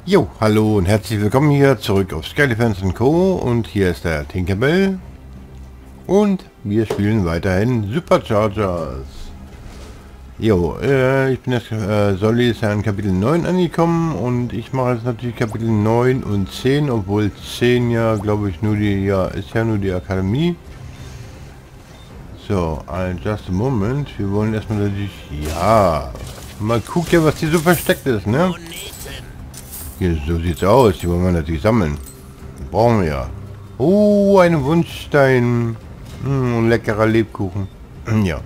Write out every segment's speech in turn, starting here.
Jo, hallo und herzlich willkommen hier zurück auf Skelefans Co. Und hier ist der Tinkerbell. Und wir spielen weiterhin Superchargers. Jo, ich bin jetzt, Solly ist ja in Kapitel 9 angekommen und ich mache jetzt natürlich Kapitel 9 und 10, obwohl 10 ja, glaube ich, nur die, ist ja nur die Akademie. So, just a moment. Wir wollen erstmal natürlich, mal gucken, was hier so versteckt ist, ne? Hier, so sieht's aus. Die wollen wir natürlich sammeln. Brauchen wir ja. Oh, ein Wunschstein. Ein leckerer Lebkuchen. Ja.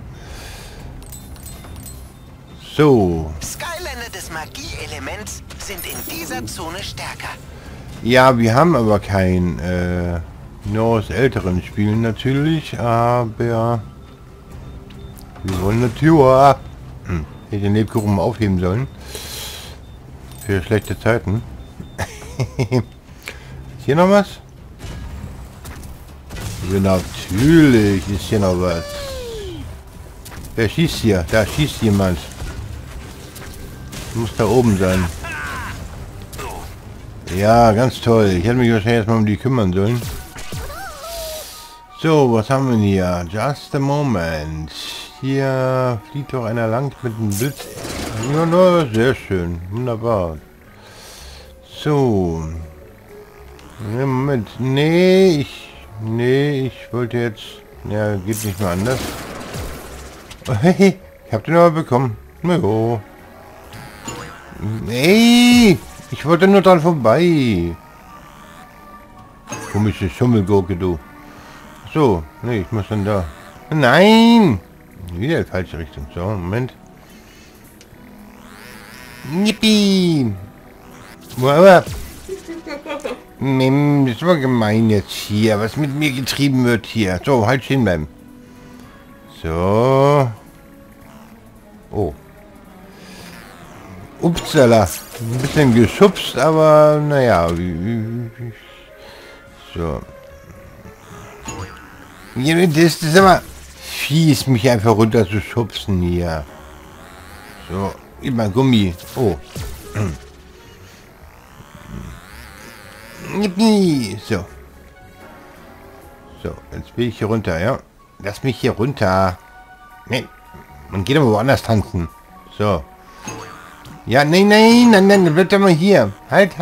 So. Skylander des Magieelements sind in dieser Zone stärker. Ja, wir haben aber kein, nur aus älteren Spielen natürlich, aber wir wollen natürlich, hätte ich den Lebkuchen mal aufheben sollen. Für schlechte Zeiten. Ist hier noch was? Ja, natürlich ist hier noch was. Wer schießt hier? Da schießt jemand. Muss da oben sein. Ja, ganz toll. Ich hätte mich wahrscheinlich erstmal um die kümmern sollen. So, was haben wir hier? Just a moment. Hier fliegt doch einer lang mit einem Blitz. Ja, no, sehr schön. Wunderbar. So. Moment. Nee, ich wollte jetzt... Ja, geht nicht mehr anders. Hey, ich hab den aber bekommen. Jo. Nee, ich wollte nur dran vorbei. Komische Schummelgurke, du. So, nee, ich muss dann da. Nein! Wieder in die falsche Richtung. So, Moment. Yippie! Das war gemein jetzt hier, was mit mir getrieben wird hier. So, halt stehen bleiben. So. Oh. Upsala. Ein bisschen geschubst, aber naja. So. Ja, das ist aber fies, mich einfach runter zu schubsen hier. So. Immer Gummi. Oh. So. So, jetzt will ich hier runter, ja. Lass mich hier runter. Nee. Man geht aber woanders tanzen. So. Ja, nein, dann bleibt doch mal hier. Halt.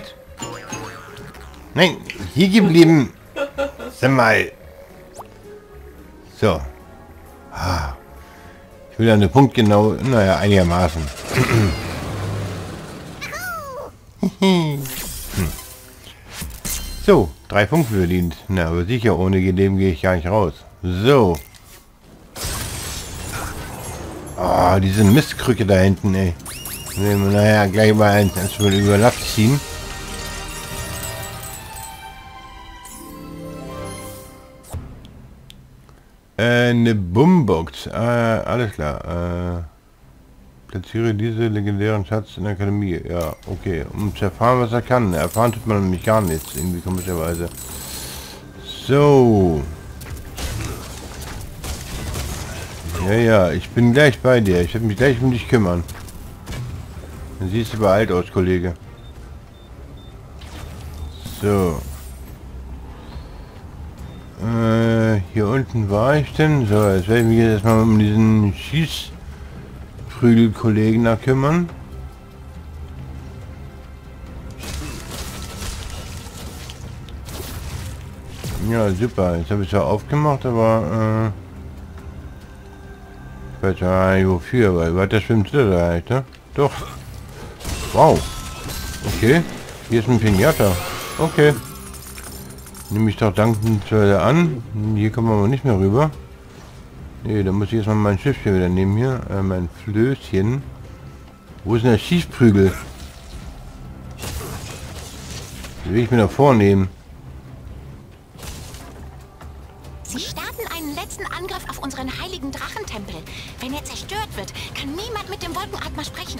Nein, hier geblieben. Sag mal. So. Ich will eine punktgenau, naja, einigermaßen. So, 3 Punkte verdient. Na, aber sicher, ohne dem gehe ich gar nicht raus. So. Oh, diese Mistkrücke da hinten, ey. Naja, gleich mal eins über Nacht ziehen. Eine Boombox. Alles klar. Platziere diese legendären Schatz in der Akademie. Ja, okay. Um zu erfahren, was er kann. Erfahren tut man nämlich gar nichts. Irgendwie komischerweise. So. Ja, ich bin gleich bei dir. Ich werde mich gleich um dich kümmern. Dann siehst du aber alt aus, Kollege. So. Hier unten war ich denn. So, jetzt werde ich mich jetzt erstmal um diesen Schießprügel-Kollegen da kümmern. Ja, super. Jetzt habe ich zwar aufgemacht, aber ich weiß ja nicht wofür, weil weiter schwimmt er da halt, ne? Doch. Wow. Okay. Hier ist ein Pinata. Okay. Nehme ich doch dankend an. Hier kommen wir aber nicht mehr rüber. Nee, da muss ich erstmal mein Schiffchen wieder nehmen hier. Mein Flößchen. Wo ist denn der Schießprügel? Den will ich mir da vornehmen. Sie starten einen letzten Angriff auf unseren heiligen Drachentempel. Wenn er zerstört wird, kann niemand mit dem Wolkenatmer sprechen.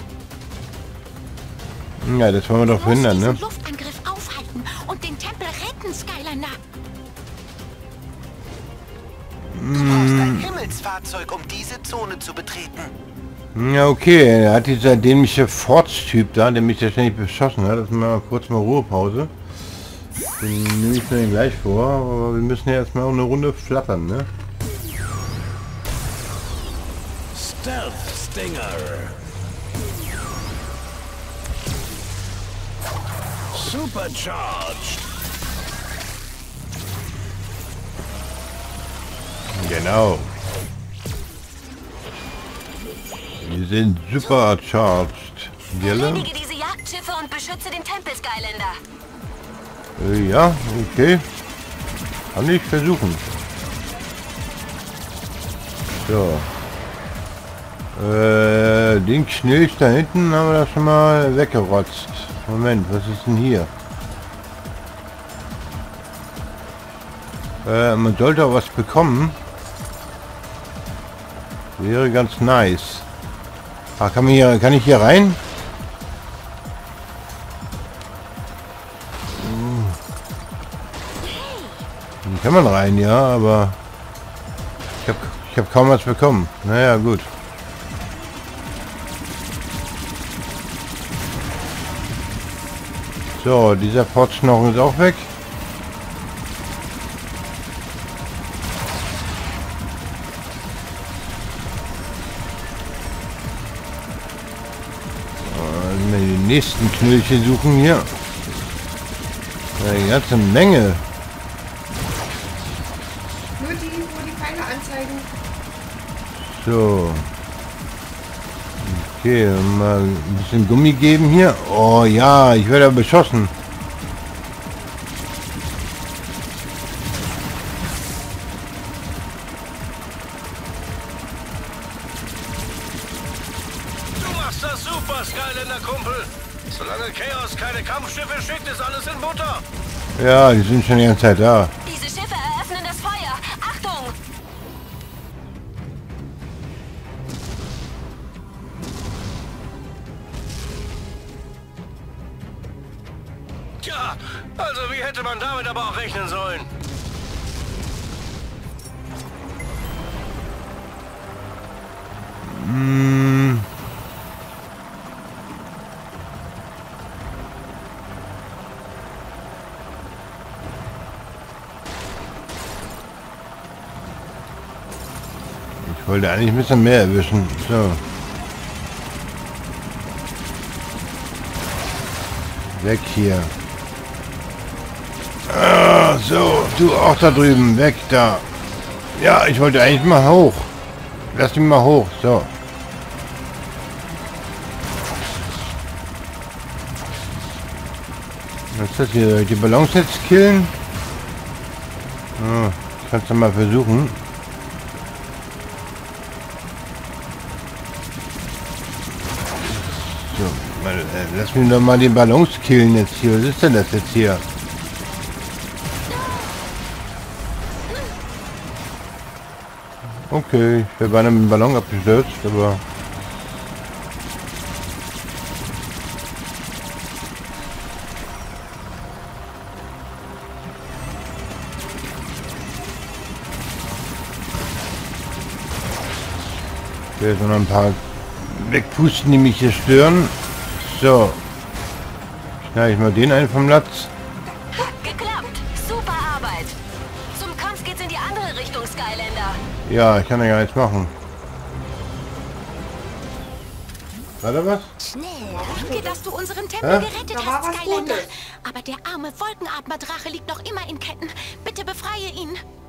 Ja, das wollen wir doch verhindern, ne? Luftangriff aufhalten und den Tempel retten, Skylander. Du brauchst ein Himmelsfahrzeug, um diese Zone zu betreten. Ja, okay, er hat dieser dämliche Forts-Typ da, der mich ja ständig beschossen hat. Das mal kurz mal Ruhepause. Den nehme ich mir gleich vor, aber wir müssen ja erstmal eine Runde flattern, ne? Stealth Stinger. Supercharged. Genau. Wir sind supercharged. Erledige diese Jagdschiffe und beschütze den Tempel, Skylander. Ja, okay. Kann ich versuchen. So. Den Schnee da hinten haben wir das schon mal weggerotzt. Moment, was ist denn hier? Man sollte auch was bekommen. Wäre ganz nice. Ah, kann ich hier rein? Hier kann man rein, ja, aber ich hab kaum was bekommen. Naja, gut. So, dieser Potknochen ist auch weg. Die nächsten Knöllchen suchen hier. Eine ganze Menge. Nur die, wo die Pfeile anzeigen. So. Okay, mal ein bisschen Gummi geben hier. Oh ja, ich werde beschossen. Du machst das super, Skylander Kumpel. Solange Chaos keine Kampfschiffe schickt, ist alles in Butter. Ja, die sind schon die ganze Zeit da. Diese Schiffe eröffnen das Feuer. Achtung! Tja, also wie hätte man damit aber auch rechnen sollen? Ich wollte eigentlich ein bisschen mehr erwischen. So. Weg hier. Ah, so, du auch da drüben. Weg da. Ja, ich wollte eigentlich mal hoch. Lass mich mal hoch. So. Was ist das hier? Soll ich die Ballons jetzt killen? Ah, kannst du mal versuchen. So, lass mich doch mal den Ballons killen jetzt hier. Was ist denn das jetzt hier? Okay, ich wäre beinahe mit dem Ballon abgestürzt, aber... Okay, jetzt noch ein paar wegpusten, die mich hier stören. So. Schneide ich mal den einen vom Latz. Geklappt. Super Arbeit. Zum Kampf geht's in die andere Richtung, Skylander. Ja, ich kann ja gar nichts machen. War da was? Schnell. Danke, dass du unseren Tempel Hä? gerettet Da war hast, was Skylander. Gutes. Aber der arme Wolkenatmer-Drache liegt noch immer in Ketten. Bitte befreie ihn.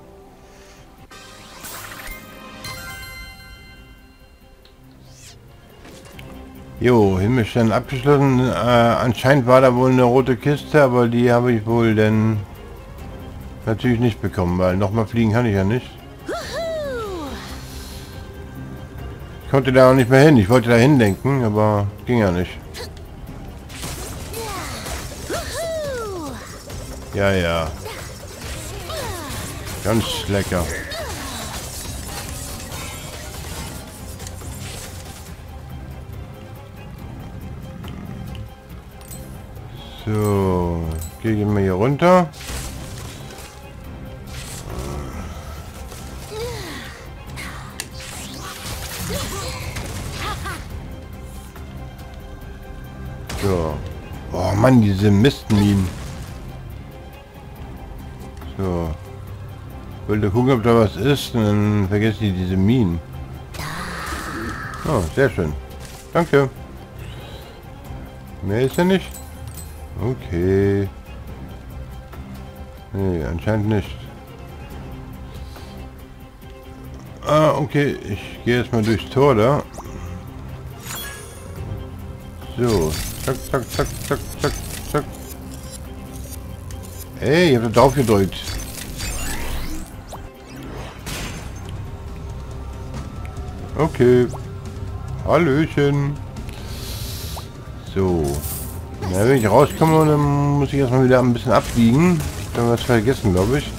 Jo, Himmelstern abgeschlossen. Anscheinend war da wohl eine rote Kiste, aber die habe ich wohl dann natürlich nicht bekommen, weil nochmal fliegen kann ich ja nicht. Ich konnte da auch nicht mehr hin. Ich wollte da hindenken, aber ging ja nicht. Ja, ja. Ganz lecker. So, gehe ich mal hier runter. So. Oh Mann, diese Mistminen. So. Ich wollte gucken, ob da was ist, und dann vergesse ich diese Minen. Oh, sehr schön. Danke. Mehr ist ja nicht. Okay. Nee, anscheinend nicht. Ah, okay. Ich gehe jetzt mal durchs Tor da. So. Zack, zack, zack, zack, zack, zack. Hey, ich habe da drauf gedrückt. Okay. Hallöchen. So. Na, wenn ich rauskomme, dann muss ich erstmal wieder ein bisschen abbiegen. Ich habe was vergessen, glaube ich.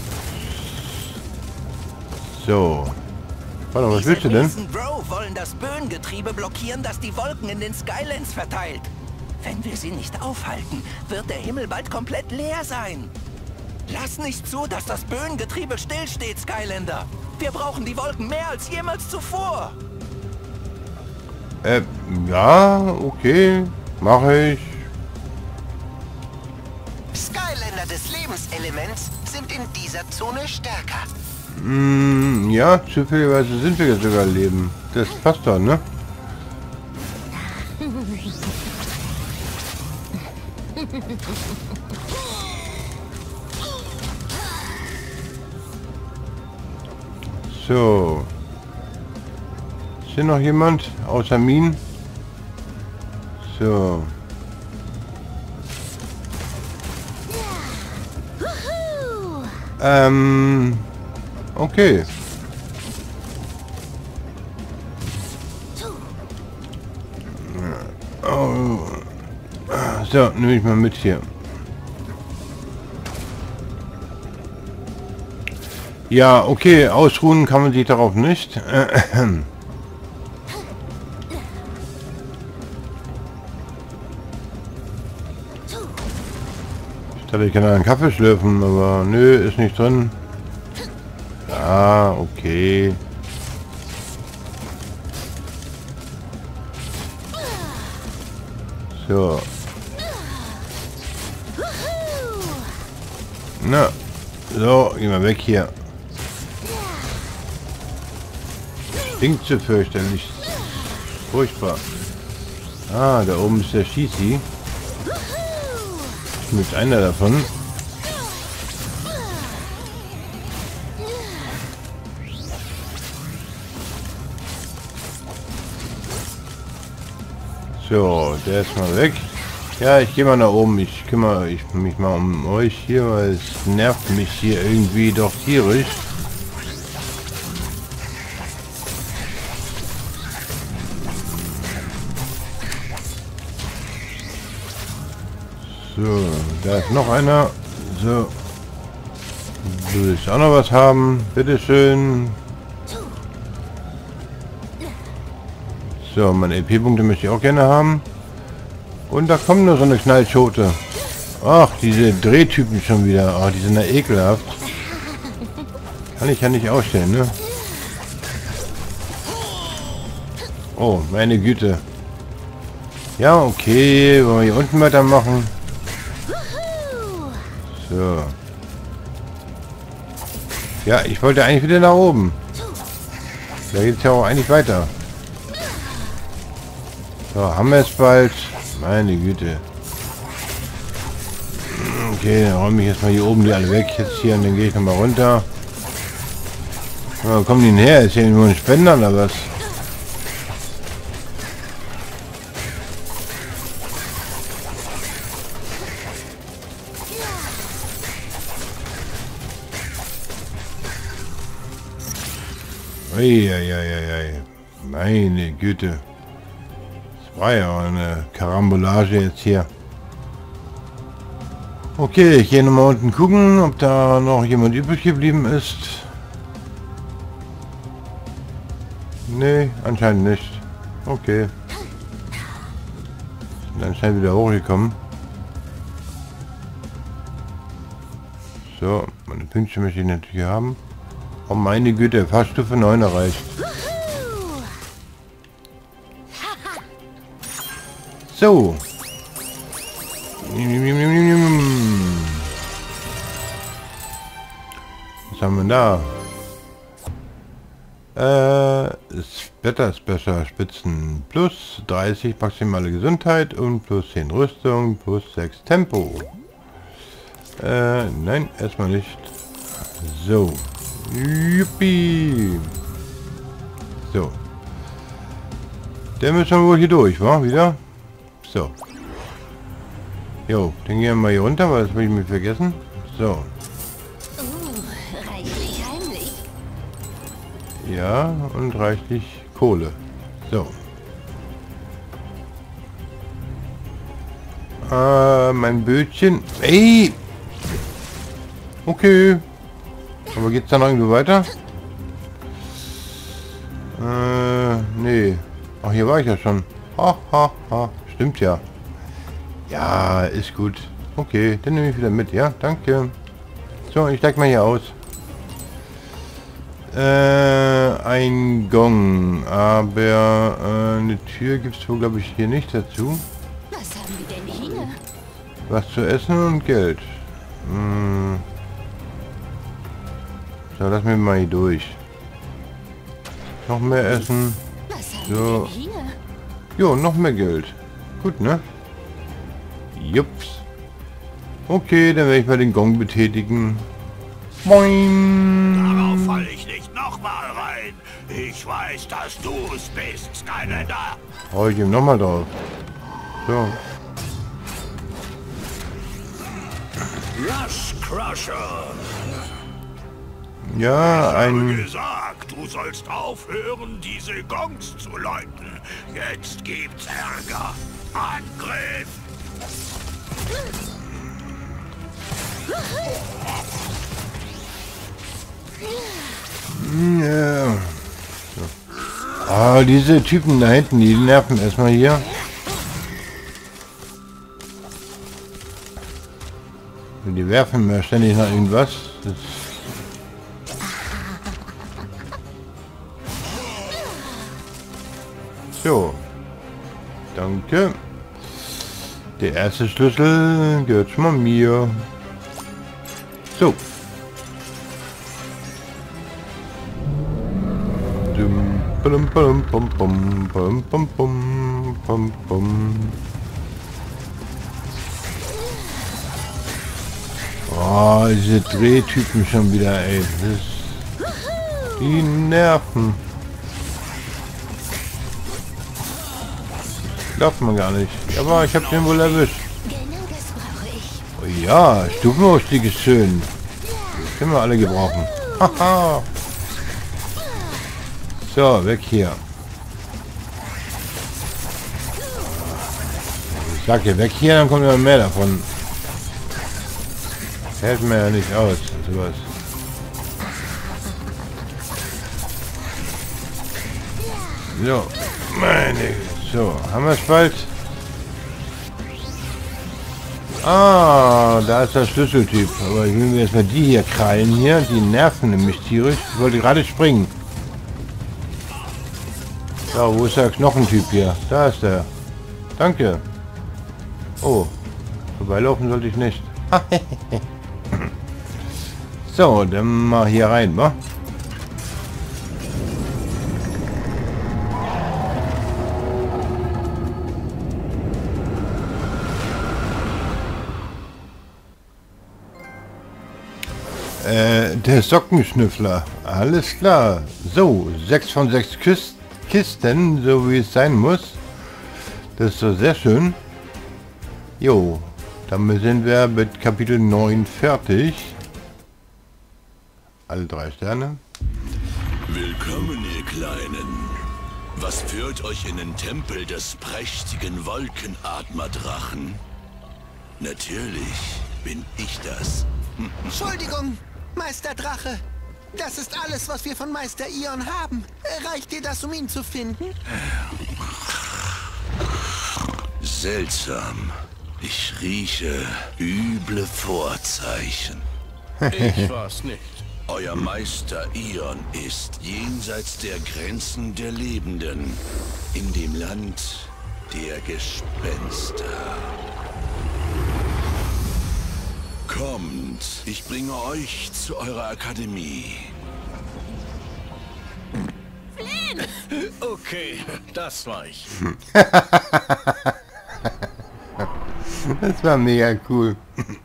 So. Warte, was willst du denn? Die Bro wollen das Böengetriebe blockieren, das die Wolken in den Skylands verteilt. Wenn wir sie nicht aufhalten, wird der Himmel bald komplett leer sein. Lass nicht zu, dass das Böengetriebe stillsteht, Skylander. Wir brauchen die Wolken mehr als jemals zuvor. Ja, okay. Mache ich. Skylander des Lebenselements sind in dieser Zone stärker. Ja, zufälligerweise sind wir jetzt sogar Leben. Das passt doch, ne? So. Ist hier noch jemand außer Minen? So. Okay. Oh. So, nehme ich mal mit hier. Ja, okay, ausruhen kann man sich darauf nicht. Ich dachte, ich kann einen Kaffee schlürfen, aber nö, ist nicht drin. Ja, okay. So. Na, so, geh mal weg hier. Stinkt so fürchterlich. Furchtbar. Ah, da oben ist der Schießi. Mit einer davon. So, der ist mal weg. Ja, ich gehe mal nach oben. Ich kümmere mich mal um euch hier, weil es nervt mich hier irgendwie doch tierisch. So, da ist noch einer. So. Du willst auch noch was haben. Bitteschön. So, meine EP-Punkte möchte ich auch gerne haben. Und da kommt nur so eine Knallschote. Ach, diese Drehtypen schon wieder. Ach, die sind ja ekelhaft. Kann ich ja nicht ausstellen, ne? Oh, meine Güte. Ja, okay. Wollen wir hier unten weitermachen? So. Ja, ich wollte eigentlich wieder nach oben. Da geht es ja auch eigentlich weiter. So, haben wir es bald. Meine Güte. Okay, dann räume ich jetzt mal hier oben die alle weg. Jetzt hier und dann gehe ich nochmal runter. Wo kommen die denn her? Ist hier nur ein Spender oder was? Eieieiei. Meine Güte. Das war ja eine Karambolage jetzt hier. Okay, ich gehe nochmal unten gucken, ob da noch jemand übrig geblieben ist. Nee, anscheinend nicht. Okay. Sind anscheinend wieder hochgekommen. So, meine Pünktchen möchte ich natürlich haben. Oh meine Güte, fast Stufe 9 erreicht. So. Was haben wir da? Wetter Special Spitzen plus 30 maximale Gesundheit und plus 10 Rüstung plus 6 Tempo. Nein, erstmal nicht. So. Juppie. So. Der müssen wir wohl hier durch, wa? Wieder? So. Jo, den gehen wir mal hier runter, weil das will ich mir vergessen. So. Reichlich heimlich. Ja, und reichlich Kohle. So. Mein Bötchen. Ey! Okay. Aber geht's dann irgendwie weiter? Nee. Ach, hier war ich ja schon. Ha, ha, ha. Stimmt ja. Ja, ist gut. Okay, dann nehme ich wieder mit, ja? Danke. So, ich steig mal hier aus. Ein Gong. Aber eine Tür gibt es wohl, glaube ich, hier nicht dazu. Was haben wir denn hier? Was zu essen und Geld. So, lass mich mal hier durch. Noch mehr Essen. Was haben So. wir denn hier? Jo, noch mehr Geld. Gut, ne? Jups. Okay, dann werde ich mal den Gong betätigen. Moin. Darauf falle ich nicht nochmal rein. Ich weiß, dass du es bist, Skylander. Hau ich ihm nochmal drauf. So. Rush Crusher. Ja, Ich habe ein... gesagt, du sollst aufhören, diese Gongs zu läuten. Jetzt gibt's Ärger. Angriff! Ja. So. Ah, diese Typen da hinten, die nerven erstmal hier. Die werfen mir ständig nach irgendwas. Das so. Danke. Der erste Schlüssel gehört schon mal mir. So. Oh, diese Drehtypen schon wieder, ey. Die nerven. Glaubt man gar nicht. Aber ich habe den wohl erwischt. Genau das brauche ich. Oh ja, Stufenausstieg ist schön. Das können wir alle gebrauchen. Haha. So, weg hier. Ich sag hier weg hier, dann kommt immer mehr davon. Hält mir ja nicht aus, sowas. So, meine. So, haben wir es bald? Ah, da ist der Schlüsseltyp. Aber ich will mir erstmal die hier krallen hier. Die nerven nämlich tierisch. Ich wollte gerade springen. So, wo ist der Knochentyp hier? Da ist der. Danke. Oh, vorbeilaufen sollte ich nicht. So, dann mal hier rein, wa? Der Sockenschnüffler. Alles klar. So, 6 von 6 Kisten, so wie es sein muss. Das ist so sehr schön. Jo, damit sind wir mit Kapitel 9 fertig. Alle 3 Sterne. Willkommen, ihr Kleinen. Was führt euch in den Tempel des prächtigen Wolkenatmerdrachen? Natürlich bin ich das. Entschuldigung, Meister Drache. Das ist alles, was wir von Meister Ion haben. Reicht dir das, um ihn zu finden? Seltsam. Ich rieche üble Vorzeichen. Ich war's nicht. Euer Meister Ion ist jenseits der Grenzen der Lebenden, in dem Land der Gespenster. Kommt, ich bringe euch zu eurer Akademie. Okay, das war ich. Das war mega cool.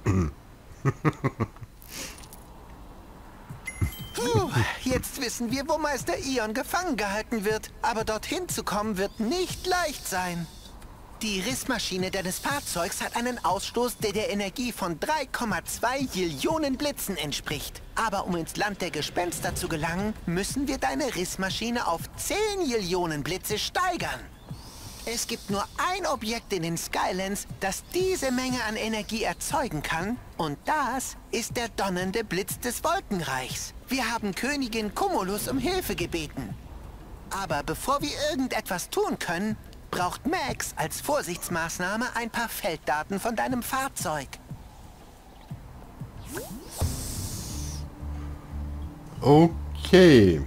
Puh, jetzt wissen wir, wo Meister Ion gefangen gehalten wird. Aber dorthin zu kommen, wird nicht leicht sein. Die Rissmaschine deines Fahrzeugs hat einen Ausstoß, der der Energie von 3,2 Billionen Blitzen entspricht. Aber um ins Land der Gespenster zu gelangen, müssen wir deine Rissmaschine auf 10 Billionen Blitze steigern. Es gibt nur ein Objekt in den Skylands, das diese Menge an Energie erzeugen kann. Und das ist der donnernde Blitz des Wolkenreichs. Wir haben Königin Cumulus um Hilfe gebeten. Aber bevor wir irgendetwas tun können, braucht Max als Vorsichtsmaßnahme ein paar Felddaten von deinem Fahrzeug. Okay.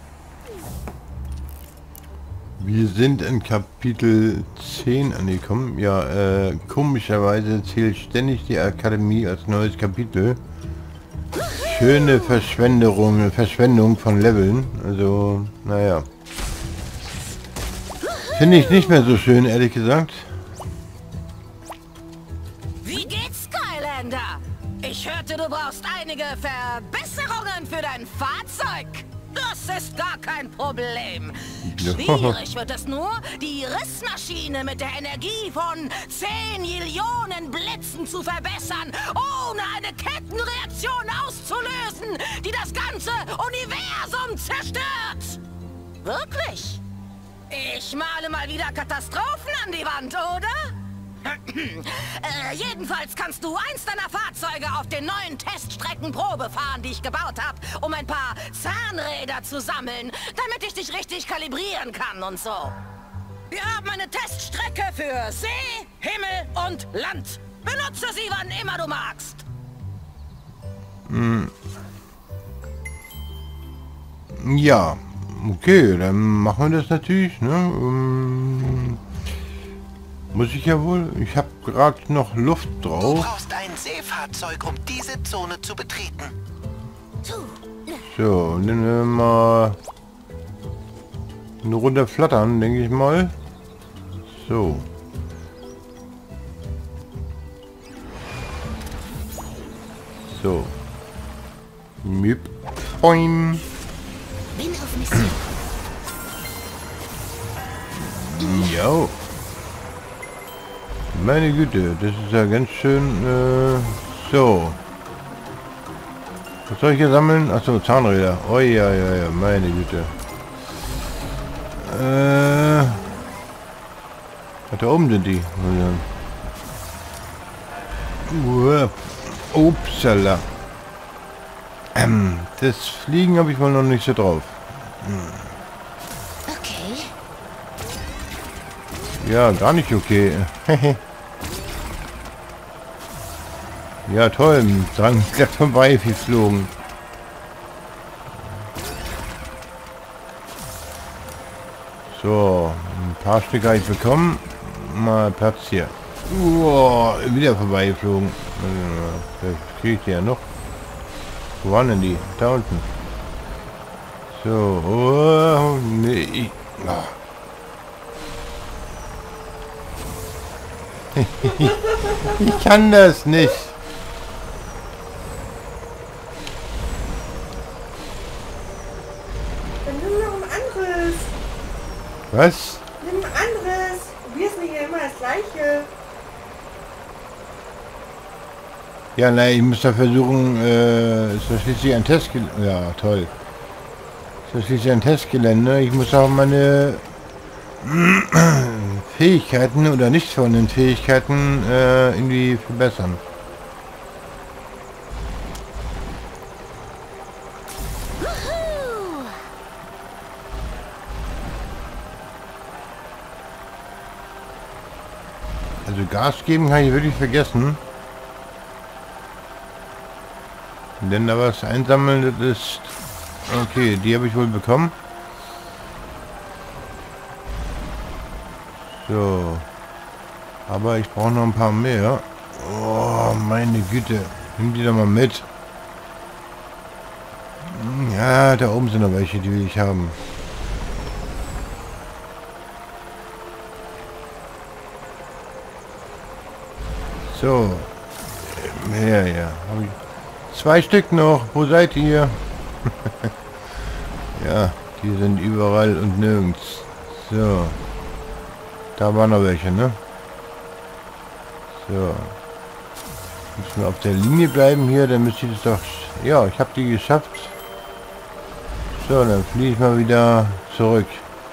Wir sind in Kapitel 10 angekommen. Ja, komischerweise zählt ständig die Akademie als neues Kapitel. Schöne Verschwendung von Leveln. Also, naja. Finde ich nicht mehr so schön, ehrlich gesagt. Wie geht's, Skylander? Ich hörte, du brauchst einige Verbesserungen für dein Fahrzeug. Das ist gar kein Problem. Schwierig wird es nur, die Rissmaschine mit der Energie von 10 Millionen Blitzen zu verbessern, ohne eine Kettenreaktion auszulösen, die das ganze Universum zerstört. Wirklich? Ich male mal wieder Katastrophen an die Wand, oder? Jedenfalls kannst du eins deiner Fahrzeuge auf den neuen Teststrecken Probe fahren, die ich gebaut habe, um ein paar Zahnräder zu sammeln, damit ich dich richtig kalibrieren kann und so. Wir haben eine Teststrecke für See, Himmel und Land. Benutze sie, wann immer du magst. Ja, okay, dann machen wir das natürlich, ne? Muss ich ja wohl. Ich habe gerade noch Luft drauf. Du brauchst ein Seefahrzeug, um diese Zone zu betreten. So, dann werden wir mal eine Runde flattern, denke ich mal. So. So. Müp. Boing. Bin auf Mission. Jo. Meine Güte, das ist ja ganz schön, so. Was soll ich hier sammeln? Achso, Zahnräder. Oh ja, ja, ja, meine Güte. Da oben sind die. Upsala. Das Fliegen habe ich wohl noch nicht so drauf. Okay. Ja, gar nicht okay. Ja, toll. Dran gleich vorbei geflogen. So, ein paar Stücke habe ich bekommen. Mal Platz hier. Wow, wieder vorbeigeflogen. Vielleicht kriege ich die ja noch. Wo waren denn die? Da unten. So, oh, nee. Oh. Ich kann das nicht. Dann nimm noch ein anderes. Was? Nimm ein anderes. Probier's nicht immer das gleiche. Ja, nein, ich muss da versuchen, ist das schließlich ein Testgelände. Ja, toll. Ist das schließlich ein Testgelände. Ich muss auch meine Fähigkeiten oder nicht von den Fähigkeiten irgendwie verbessern. Also Gas geben kann ich wirklich vergessen. Denn da was einsammeln, das ist... Okay, die habe ich wohl bekommen. So. Aber ich brauche noch ein paar mehr. Oh, meine Güte. Nimm die doch mal mit. Ja, da oben sind noch welche, die will ich haben. So. Ja. Hab ich 2 Stück noch. Wo seid ihr? Ja, die sind überall und nirgends. So. Da waren noch welche, ne? So. Müssen wir auf der Linie bleiben hier, dann müsste ich das doch... Ja, ich habe die geschafft. So, dann fliege ich mal wieder zurück.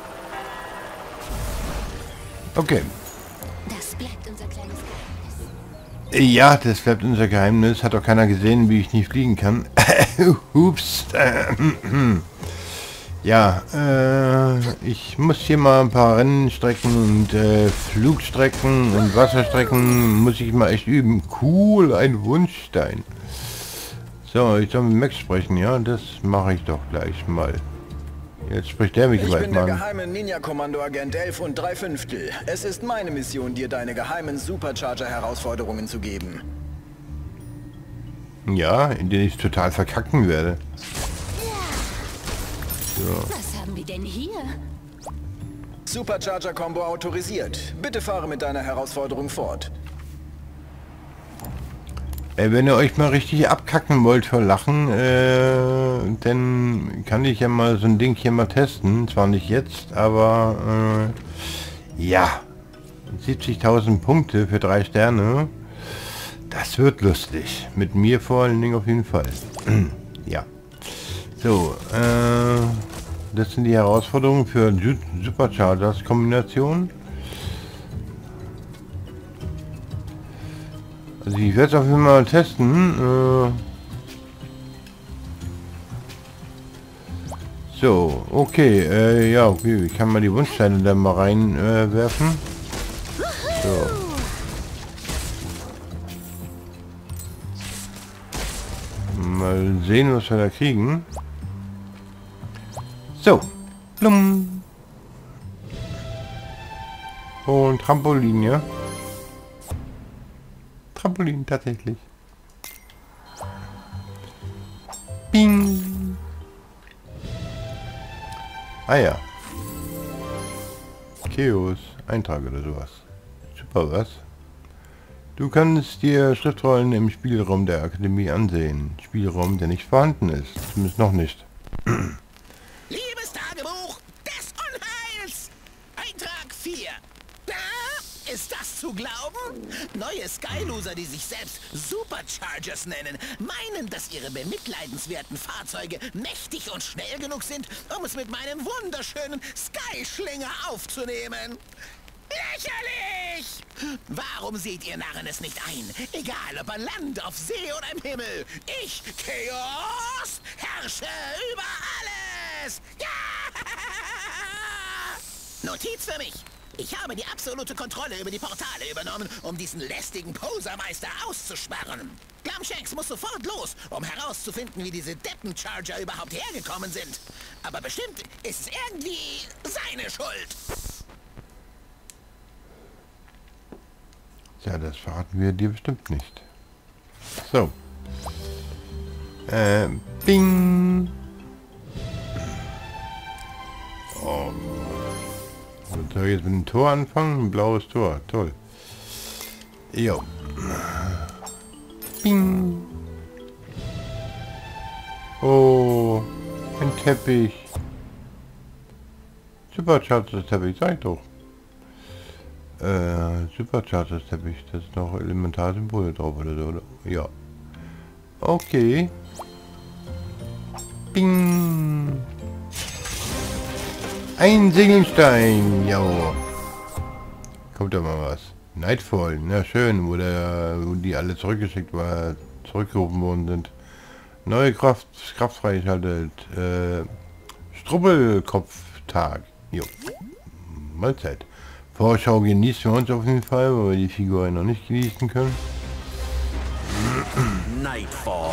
Okay. Das bleibt unser kleines Geheimnis. Ja, das bleibt unser Geheimnis. Hat doch keiner gesehen, wie ich nicht fliegen kann. Ups. Ja, ich muss hier mal ein paar Rennstrecken und Flugstrecken und Wasserstrecken muss ich mal echt üben. Cool, ein Wunschstein. So, ich soll mit Max sprechen, ja, das mache ich doch gleich mal. Jetzt spricht der mich gleich mal. Ich bin der geheime Ninja-Kommando-Agent 11 und 3/5. Es ist meine Mission, dir deine geheimen Supercharger-Herausforderungen zu geben. Ja, in denen ich total verkacken werde. So. Was haben wir denn hier? Supercharger-Combo autorisiert. Bitte fahre mit deiner Herausforderung fort. Wenn ihr euch mal richtig abkacken wollt vor Lachen, dann kann ich ja mal so ein Ding hier mal testen. Zwar nicht jetzt, aber ja. 70.000 Punkte für 3 Sterne. Das wird lustig. Mit mir vor allen Dingen auf jeden Fall. Ja. So, das sind die Herausforderungen für Superchargers Kombination. Also ich werde es auf jeden Fall mal testen. So, okay, ja, okay, ich kann mal die Wunschsteine da mal reinwerfen. So. Mal sehen, was wir da kriegen. So, Blum. Und Trampolin, ja. Trampolin tatsächlich. Bing. Ah ja. Chaos, Eintrag oder sowas. Super was. Du kannst dir Schriftrollen im Spielraum der Akademie ansehen. Spielraum, der nicht vorhanden ist. Zumindest noch nicht. Liebes Tagebuch des Unheils! Eintrag 4. Ist das zu glauben? Neue Skyloser, die sich selbst Superchargers nennen, meinen, dass ihre bemitleidenswerten Fahrzeuge mächtig und schnell genug sind, um es mit meinem wunderschönen Skyschlinger aufzunehmen. Lächerlich! Warum seht ihr Narren es nicht ein? Egal ob an Land, auf See oder im Himmel. Ich, Chaos, herrsche über alles! Ja! Notiz für mich. Ich habe die absolute Kontrolle über die Portale übernommen, um diesen lästigen Posermeister auszusperren. Glamshanks muss sofort los, um herauszufinden, wie diese Deppencharger überhaupt hergekommen sind. Aber bestimmt ist es irgendwie seine Schuld. Ja, das verraten wir dir bestimmt nicht. So. Bing. Oh. Soll ich jetzt mit dem Tor anfangen? Ein blaues Tor. Toll. Jo. Bing. Oh. Ein Teppich. Superchargers Teppich, sag ich doch. Superchargers Teppich. Das ist noch Elementarsymbole drauf oder so, oder? Ja. Okay. Bing. Ein Segelstein, ja. Kommt da mal was. Nightfall, na schön, wo die alle zurückgeschickt war, zurückgerufen worden sind. Neue Kraft freigeschaltet. Strubbelkopftag. Jo. Mahlzeit. Vorschau genießen wir uns auf jeden Fall, weil wir die Figur noch nicht genießen können. Nightfall.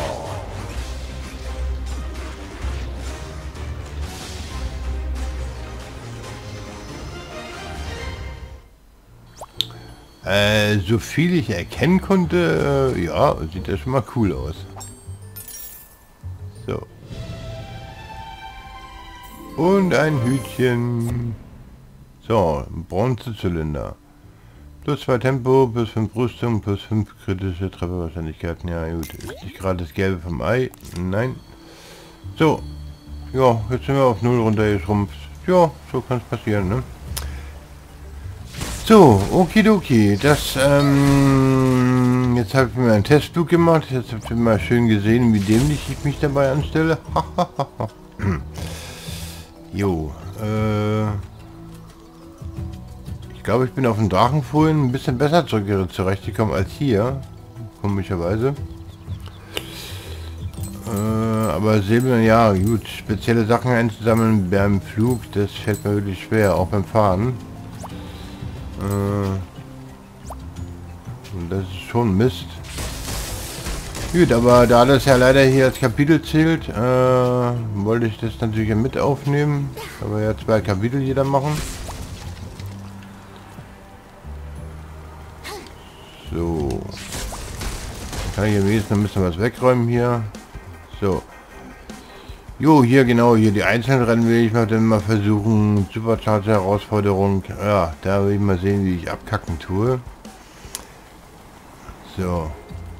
So viel ich erkennen konnte, ja, sieht das schon mal cool aus. So. Und ein Hütchen. So, ein Bronzezylinder. Plus 2 Tempo, plus 5 Rüstung, plus 5 kritische Trefferwahrscheinlichkeiten. Ja gut, ist nicht gerade das Gelbe vom Ei. Nein. So. Ja, jetzt sind wir auf 0 runtergeschrumpft. Ja, so kann es passieren, ne? So, okidoki. Das, jetzt habe ich mir einen Testflug gemacht. Jetzt habt ihr mal schön gesehen, wie dämlich ich mich dabei anstelle. Jo, ich glaube, ich bin auf dem Drachenfohlen ein bisschen besser zurechtgekommen als hier. Komischerweise. Aber Silber, ja gut, spezielle Sachen einzusammeln beim Flug, das fällt mir wirklich schwer, auch beim Fahren. Und das ist schon Mist. Gut, aber da das ja leider hier als Kapitel zählt, wollte ich das natürlich mit aufnehmen. Aber ja 2 Kapitel jeder machen. So. Dann kann ich am wenigsten ein bisschen was wegräumen hier. So. Jo, hier genau, hier die Einzelrennen will ich mal dann mal versuchen. Supercharger Herausforderung. Ja, da will ich mal sehen, wie ich abkacken tue. So.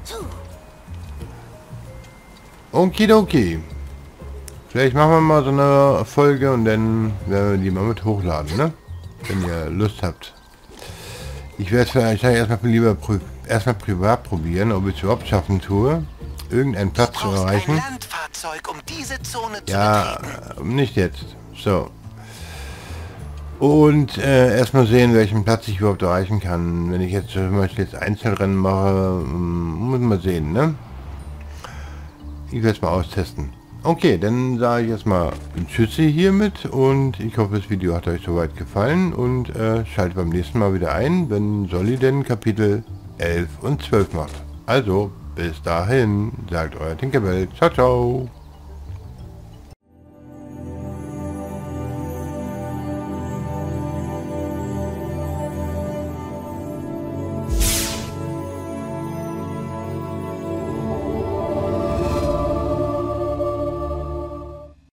Okidoki. Vielleicht machen wir mal so eine Folge und dann werden wir die mal mit hochladen, ne? Wenn ihr Lust habt. Ich werde es vielleicht erstmal privat probieren, ob ich es überhaupt schaffen tue, irgendeinen Platz zu erreichen. Ein Landfahrzeug, um diese Zone zu ja, nicht jetzt. So. Und erstmal sehen, welchen Platz ich überhaupt erreichen kann. Wenn ich jetzt zum Beispiel jetzt Einzelrennen mache, muss man sehen, ne? Ich werde es mal austesten. Okay, dann sage ich jetzt mal Tschüssi hiermit und ich hoffe, das Video hat euch soweit gefallen und schaltet beim nächsten Mal wieder ein, wenn Solly denn Kapitel 11 und 12 macht. Also, bis dahin, sagt euer Tinkerbell. Ciao, ciao.